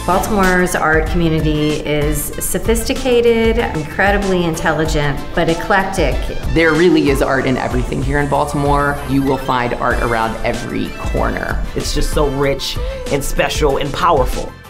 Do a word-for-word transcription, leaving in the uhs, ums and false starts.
Baltimore's art community is sophisticated, incredibly intelligent, but eclectic. There really is art in everything here in Baltimore. You will find art around every corner. It's just so rich and special and powerful.